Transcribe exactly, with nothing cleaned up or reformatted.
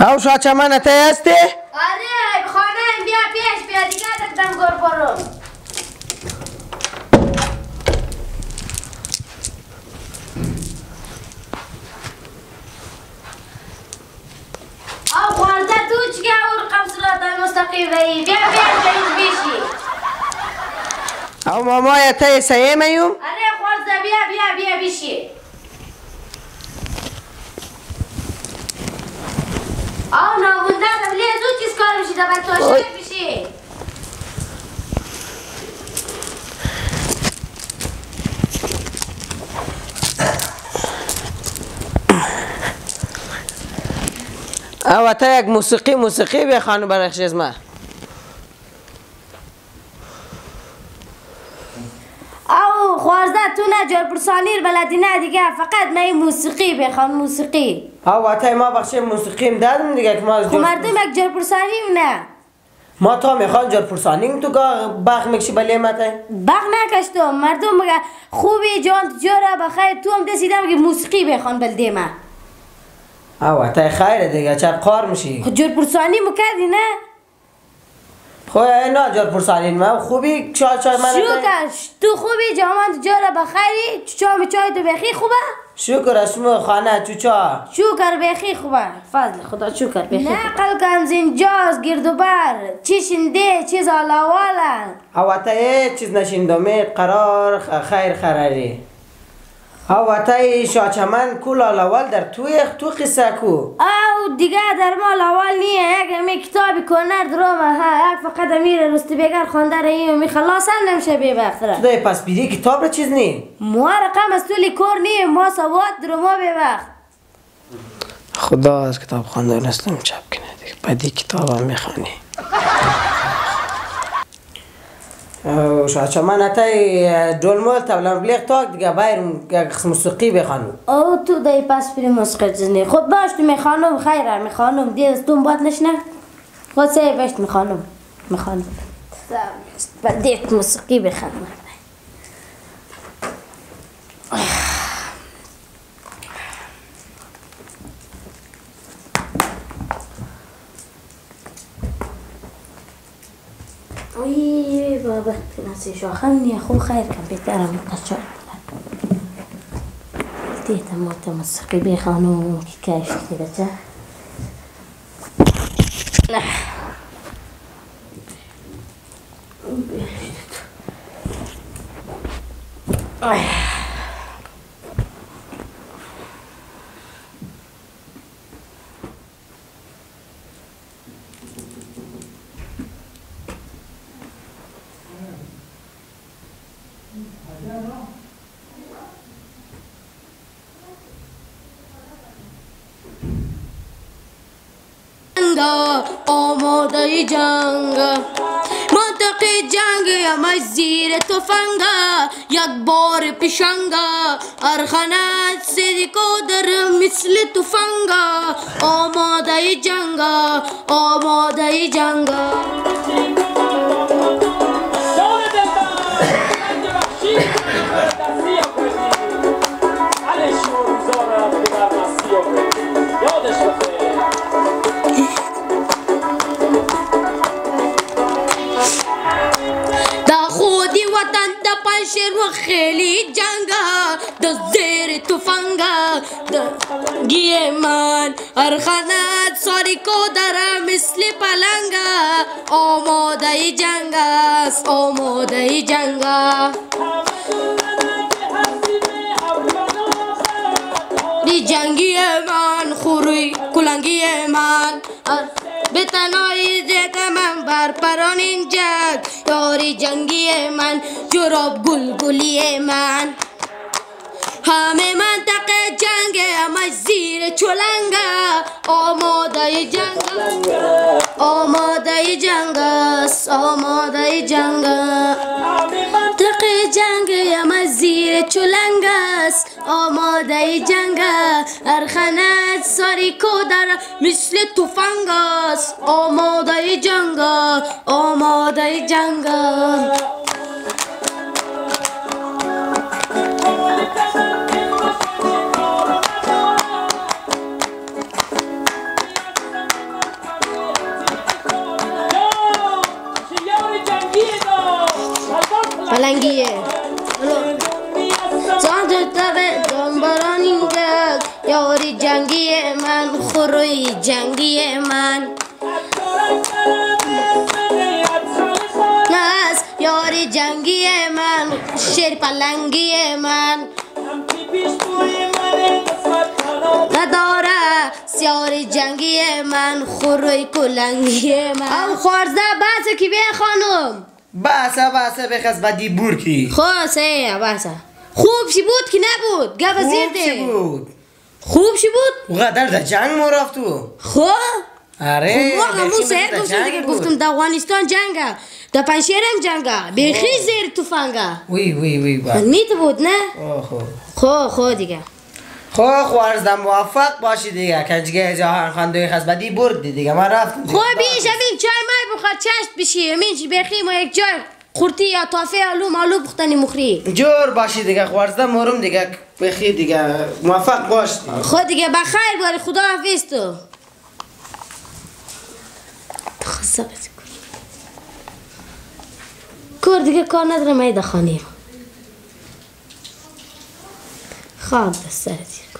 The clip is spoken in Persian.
او شاه چمن ته هستی؟ آره خانه بیا پیش بیا دیگه دکتم گر برو. او خوانده تو چگه او رقم صراط مستقیم رهی بیا بیا بیا بیشی. او مامای ته سیم ایوم؟ آره خوانده بیا بیا بیا بیشی. او نامونده دم لیه زود چیز کار میشی دبر توشه بیشی. او تا یک موسیقی موسیقی بخوانو برخش از ما. او خوارزده تو نه جور پرسانیر بلدی نه دیگه فقط من موسیقی بخوان موسیقی. او تا ما بخش موسیقیم دادم دیگه که ما از خو مردم یک جور پرسانیم نه. ما تا میخوان جور پرسانیم تو گاه باغ میکشی بله ما تا؟ باغ نکشتم مردم مگه خوبی جان جوره بخیر تو هم دسیدم که موسیقی بخوان بلده ما. او تا خیره دیگه چه قار میشی؟ خود جور پرسانی مکردی نه؟ خو نه جور پرسانین ما خوبی چای چای من شکر تو خوبی جامان جوره بخیری چای چای تو بخی خوبه؟ شکر اسمو خانه چوچا شکر بخی خوبه فضل خدا شکر بخی نقل کن زنجاز گرد و بر چی شنده چیز آلاوالا او تا یه چیز نشیندومه قرار خیر خراری او تا شاه چمن کل آلاوال در توی تو قصه کو او دیگه در مال اول نیه یک امی کتابی کنر درومه ها یک فقط امیر رستی بگر خونده رهی و می خلاص هم نمیشه بی وقت تو پس بیدی کتاب را چیز نی؟ ما رقم از تولی کور نیه ما سواد درومه بی وقت خدا از کتاب خونده نستم چپ کنه دیگه بدی کتاب هم میخوانی شاه چمن اتای دولمول تبلم بلیغ تاک دیگه بایر یک موسیقی بخوانو او تو دای پس پری موسیقی چیزنی خود باش تو میخوانم خیره میخوانم دیز تو باید نشنه خود سه بشت میخوانم میخوانم بدیت موسیقی بخوانم اوی بابا نسی شاخن یا خو خیر کم بیترم قشار دیتا موتا موسیقی بخوانم که کاش دیده چه نه آماده جنگ منطقه جنگ همه زیر تفنگه یک بار پیشنگه ارخانت صدیکو در مثل تفنگه آماده جنگ آماده جنگ شیر و خیلی جنگا د زیر تفنگا د گیه من ارخانت ساری کو در مثل پلنگا آماده جنگ است آماده جنگا دی جنگی من خوری کلنگی من به تنهایی زیت من بر پران جنگ یاری جنگی من جراب گلگلی من همه منطقه جنگ همه زیر چلنگه آماده جنگ آماده جنگ است آماده جنگ منطقه جنگ همه زیر چلنگ است آماده جنگ ارخانت ساری کو در مثل تفنگ است آماده جنگ آماده جنگ پلنگیه جان تو تبه دنبران اینگه یاری جنگی من خوروی جنگی من ناز یاری جنگی من شیر پلنگی من نداره سیاری جنگی من خوروی کلنگی من او خوارزه بحثه کی بیا خانم بحثه بحثه بخواست بدی بور کی خواه سه بحثه خوب شی بود که نبود گه وزیر ده خوب شی بود خوب شی بود وقدر در جنگ ما رفتو خواه آره خواه همون سهر گفتم دیگه گفتم در افغانستان جنگه در پنشیرم جنگه بیخی زیر توفنگه وی وی وی با نیت بود نه خو خواه خواه دیگه خو خوارزده موفق باشی دیگه کنجگه جهان خواندوی خواست بدی بردی دیگه من رفتم خواه بیش همین چای مای بخواد چشت بشی همین چی بیخی ما یک جای خورتی یا تافه آلو مالو بختنی مخری جور باشی دیگه خوارزده مورم دیگه بخی دیگه موفق باش دیگه خود دیگه بخیر باری خدا حافظ تو خصه بسی کار دیگه کار نداره مایی دخانیم خواب دست سر